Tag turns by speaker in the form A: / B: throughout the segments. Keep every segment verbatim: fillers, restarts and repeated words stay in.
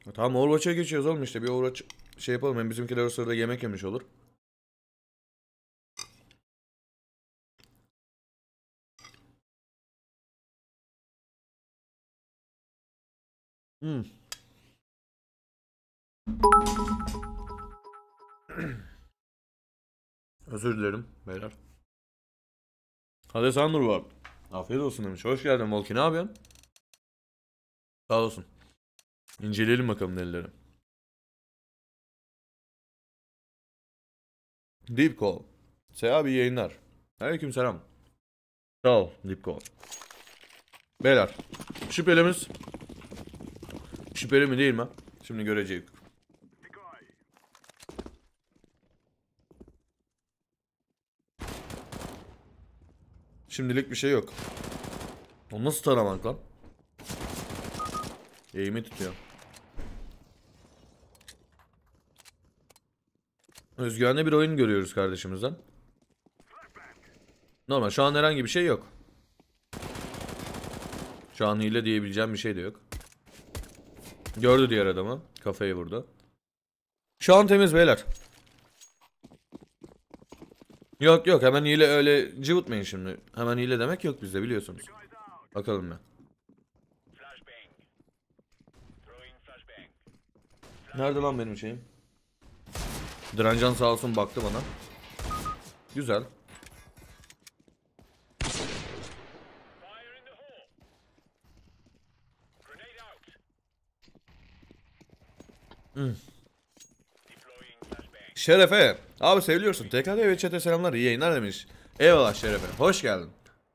A: Tamam, Overwatch'a geçiyoruz oğlum işte. Bir Overwatch şey yapalım. Hem bizimkiler o sırada yemek yemiş olur. Hmm. Özür dilerim beyler. Hadi Sandur var. Afiyet olsun demiş. Hoş geldin Volki, ne yapıyorsun? Sağ olsun. İnceleyelim bakalım delileri. Deep Call. Seha bir yayınlar. Aleyküm selam. Sağ ol Deep Call. Beyler. Şüphelimiz. Şüpheli mi değil mi? Şimdi göreceğiz. Şimdilik bir şey yok. O nasıl taramak lan? Eğimi tutuyor. Özgüvenli bir oyun görüyoruz kardeşimizden. Normal, şu an herhangi bir şey yok. Şu an hile diyebileceğim bir şey de yok. Gördü diğer adamı. Kafayı vurdu. Şu an temiz beyler. Yok yok, hemen hile öyle cıvıtmayın şimdi. Hemen hile demek yok bizde, biliyorsunuz. Bakalım ne. Nerede lan benim şeyim? Drancan sağ olsun baktı bana. Güzel. Hmm. Şerefe. Abi seviliyorsun. T K D ve chat'e selamlar. İyi yayınlar demiş. Eyvallah Şerefe. Hoş geldin.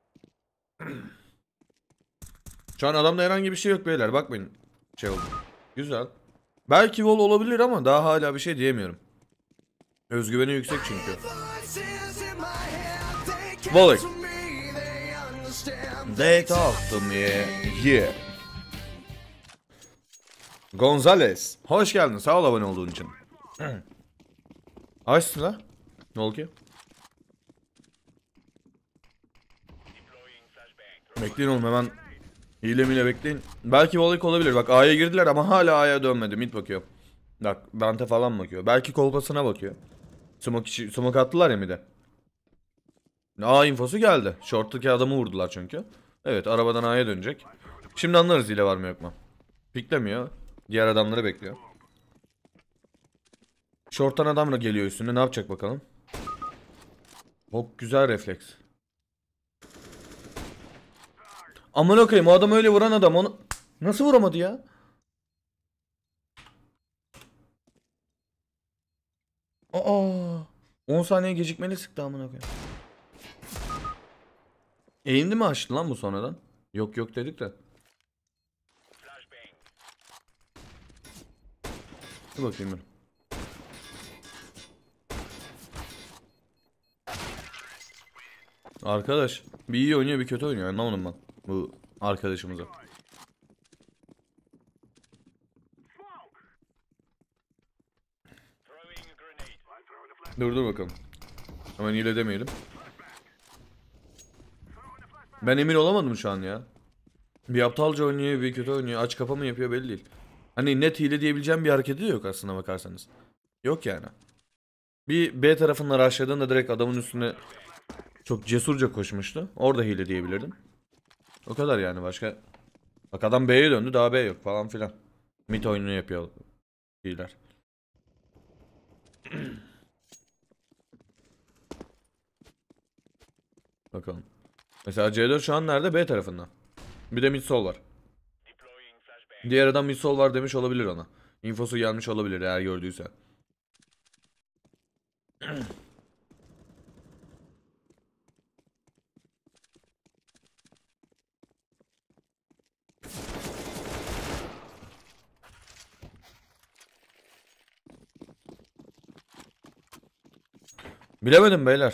A: Şu an adamda herhangi bir şey yok beyler. Bakmayın. Şey oldu. Güzel. Belki vol olabilir ama daha hala bir şey diyemiyorum. Özgüveni yüksek çünkü. Volley. They talk to me. Yeah. Gonzales. Hoş geldin. Sağ ol abone olduğun için. Açsın la. Ne oldu ki? Bekleyin oğlum hemen. Hile miyle bekleyin. Belki volley olabilir. Bak A'ya girdiler ama hala A'ya dönmedi. Mid bakıyor. Bak Bante falan bakıyor. Belki kolpasına bakıyor. Smoke, içi, smoke attılar ya mid'e. A infosu geldi. Short'taki adamı vurdular çünkü. Evet, arabadan A'ya dönecek. Şimdi anlarız hile var mı yok mu. Piklemiyor. Diğer adamları bekliyor. Short'tan adam da geliyor üstüne. Ne yapacak bakalım. Çok güzel refleks. Aman okuyayım, o adam öyle vuran adam onu nasıl vuramadı ya? Aa, on saniye gecikmeli sıktı amına koyayım. Eğimli mi açtı lan bu sonradan? Yok yok dedik de. Dur bakayım ben. Arkadaş bir iyi oynuyor bir kötü oynuyor, anlamadım ben bu arkadaşımıza. Dur dur bakalım. Hemen hile demeyelim. Ben emin olamadım şu an ya. Bir aptalca oynuyor bir kötü oynuyor. Aç kapa mı yapıyor belli değil. Hani net hile diyebileceğim bir hareketi de yok aslına bakarsanız. Yok yani. Bir B tarafından rushladığında direkt adamın üstüne çok cesurca koşmuştu. Orada hile diyebilirdim. O kadar yani, başka. Bak adam B'ye döndü, daha B yok falan filan. Mid oyununu yapıyor hileler. Bakalım. Mesela C dört şu an nerede? B tarafında. Bir de mid sol var. Diğer adam mid sol var demiş olabilir ona. Infosu gelmiş olabilir eğer gördüyse. Bilemedim beyler.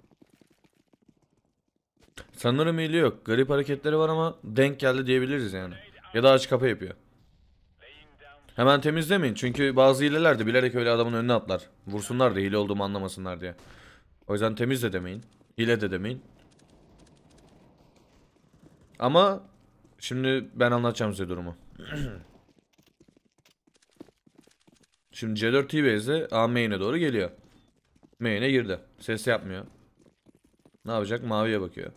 A: Sanırım hile yok. Garip hareketleri var ama denk geldi diyebiliriz yani. Ya da aç kapa yapıyor. Hemen temizlemeyin çünkü bazı hileler de bilerek öyle adamın önüne atlar. Vursunlar da hile olduğumu anlamasınlar diye. O yüzden temiz de demeyin. Hile de demeyin. Ama şimdi ben anlatacağım size durumu. Şimdi C dört T-Base'de A main'e doğru geliyor. Main'e girdi. Ses yapmıyor. Ne yapacak? Maviye bakıyor.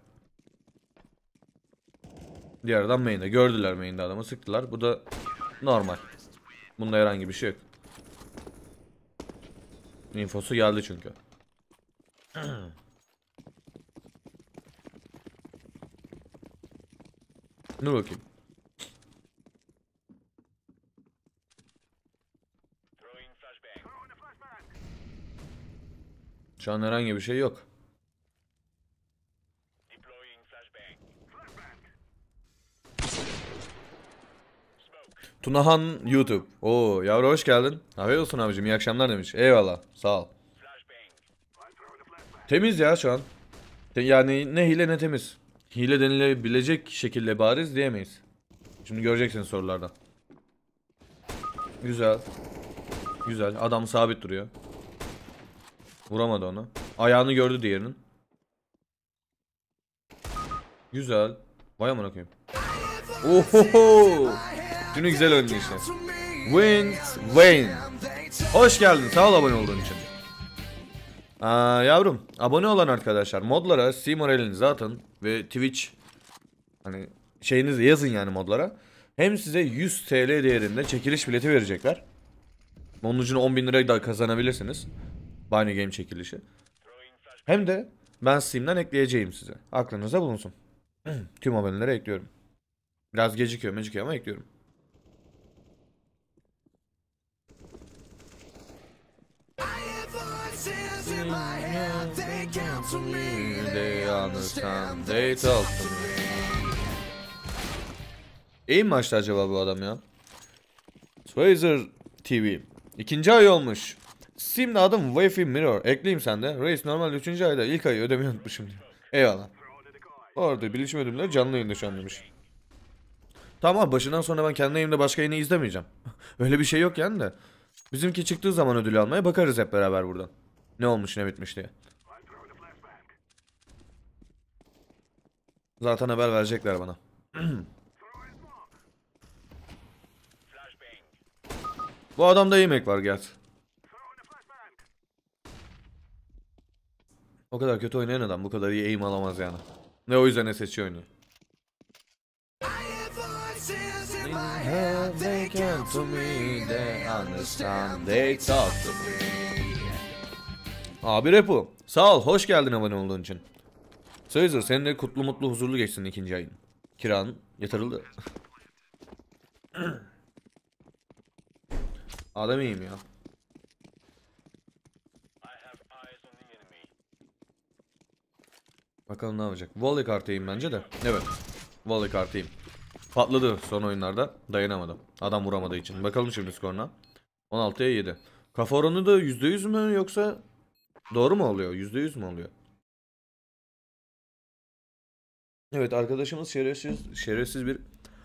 A: Diğer adam main'de. Gördüler main'de adamı. Sıktılar. Bu da normal. Bunda herhangi bir şey yok. Infosu geldi çünkü. Dur bakayım. Şu an herhangi bir şey yok. Tunahan YouTube. Oo yavru hoş geldin. Haber olsun abicim, iyi akşamlar demiş. Eyvallah, sağ ol. Temiz ya şu an. Yani ne hile ne temiz. Hile denilebilecek şekilde bariz diyemeyiz. Şimdi göreceksiniz sorulardan. Güzel. Güzel. Adam sabit duruyor. Vuramadı onu. Ayağını gördü diğerinin. Güzel. Vay amına koyayım. Ohoho. Şimdi güzel oynuyor işte. Win, Wayne. Hoş geldin. Sağ ol abone olduğun için. Aa, yavrum, abone olan arkadaşlar modlara Steam elinizi atın ve Twitch hani şeyinizi yazın yani modlara. Hem size yüz T L değerinde çekiliş bileti verecekler. Onun için on bin lirayı da kazanabilirsiniz. Bunny Game çekilişi. Hem de ben Steam'den ekleyeceğim size. Aklınıza bulunsun. Tüm aboneleri ekliyorum. Biraz gecikiyor mecikiyor ama ekliyorum. İyi mi maçta acaba bu adam ya? Fraser T V. İkinci ay olmuş. Steam'de adım Wi-Fi Mirror. Ekleyeyim sen de. Reis normal üçüncü ayda ilk ayı ödemeyi unutmuşum diyor. Eyvallah. Orada bilişim ödümleri canlı yayında şu an demiş. Tamam, başından sonra ben kendi yayımda başka yayını izlemeyeceğim. Öyle bir şey yok yani de. Bizimki çıktığı zaman ödül almaya bakarız hep beraber buradan. Ne olmuş ne bitmiş diye. Zaten haber verecekler bana. Bu adamda yemek var gerçi. O kadar kötü oynayan adam bu kadar iyi aim alamaz yani. Ne o yüzden S S C oynuyor. Abi Repu, sağ ol, hoş geldin abone olduğun için. Söyleyeceğim, senin de kutlu mutlu huzurlu geçsin ikinci ayın. Kiran yatırıldı. Adam iyiyim ya. Bakalım ne yapacak. Volley kartıyım bence de. Evet. Volley kartıyım. Patladı son oyunlarda. Dayanamadım. Adam vuramadığı için. Bakalım şimdi skoruna. on altıya yedi. Kafa oranı da yüzde yüz mü yoksa doğru mu oluyor? yüzde yüz mü oluyor? Evet, arkadaşımız şerefsiz, şerefsiz bir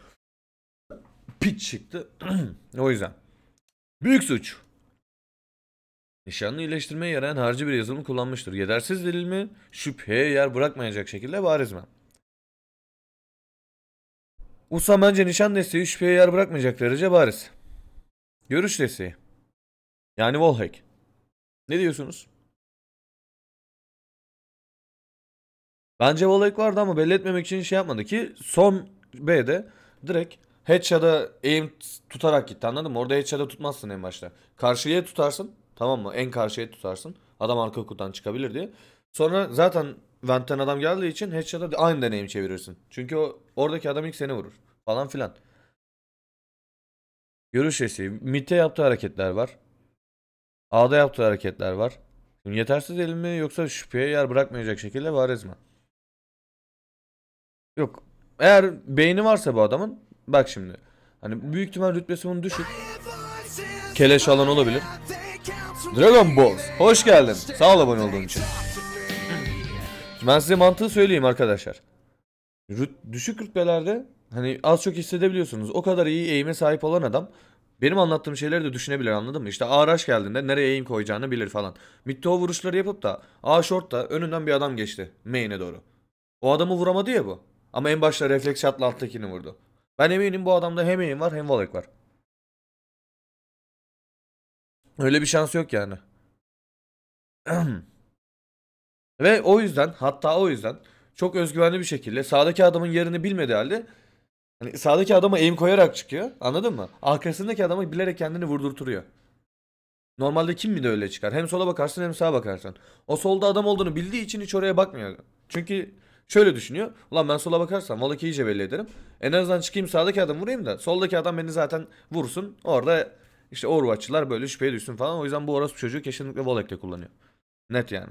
A: piç çıktı. O yüzden. Büyük suç. Nişanlı iyileştirmeye yarayan harcı bir yazılım kullanmıştır. Yetersiz delil mi? Şüpheye yer bırakmayacak şekilde bariz mi? Usam bence nişan desteği şüpheye yer bırakmayacak derece bariz. Görüş desteği. Yani wallhack. Ne diyorsunuz? Bence wallhack vardı ama belli etmemek için şey yapmadı ki son B'de direkt headshot'a aim tutarak gitti, anladın mı? Orada headshot'a tutmazsın en başta. Karşıya tutarsın, tamam mı? En karşıya tutarsın. Adam arka kutudan çıkabilir diye. Sonra zaten Vent'ten adam geldiği için headshot'a aynı aim çevirirsin. Çünkü o oradaki adam ilk seni vurur falan filan. Görüş desteği. Mid'de yaptığı hareketler var. A'da yaptığı hareketler var. Şimdi yetersiz el mi yoksa şüpheye yer bırakmayacak şekilde bariz mi? Yok. Eğer beyni varsa bu adamın, bak şimdi. Hani büyük ihtimal rütbesi bunun düşük. Keleş alan olabilir. Dragon Balls. Hoş geldin. Sağ ol abone olduğun için. Şimdi ben size mantığı söyleyeyim arkadaşlar. Rüt düşük rütbelerde hani az çok hissedebiliyorsunuz. O kadar iyi aim'e sahip olan adam benim anlattığım şeyleri de düşünebilir, anladın mı? İşte A rush geldiğinde nereye aim koyacağını bilir falan. Mid'de o vuruşları yapıp da A short'ta önünden bir adam geçti main'e doğru. O adamı vuramadı ya bu. Ama en başta refleks shot'la alttakini vurdu. Ben eminim bu adamda hem aim var hem volley var. Öyle bir şans yok yani. Ve o yüzden, hatta o yüzden çok özgüvenli bir şekilde sağdaki adamın yerini bilmediği halde hani sağdaki adama aim koyarak çıkıyor. Anladın mı? Arkasındaki adamı bilerek kendini vurdurturuyor. Normalde kim mi de öyle çıkar? Hem sola bakarsın hem sağa bakarsın. O solda adam olduğunu bildiği için hiç oraya bakmıyor. Çünkü şöyle düşünüyor. Ulan ben sola bakarsam Valak'ı iyice belli ederim. En azından çıkayım sağdaki adam vurayım da soldaki adam beni zaten vursun. Orada işte Overwatch'çılar böyle şüpheye düşsün falan. O yüzden bu orospu çocuğu kesinlikle Valak'ta kullanıyor. Net yani.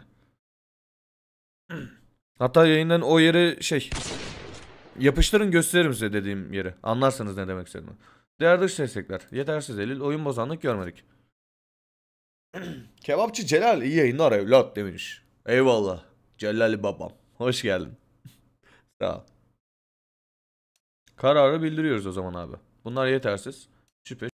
A: Hatta yayından o yeri şey yapıştırın gösteririm size dediğim yeri. Anlarsanız ne demek istediğimi. Değerli dış destekler. Yetersiz delil oyun bozanlık görmedik. Kebapçı Celal iyi yayınlar evlat demiş. Eyvallah. Celal babam. Hoş geldin. Sağ ol. Kararı bildiriyoruz o zaman abi. Bunlar yetersiz. Şüphe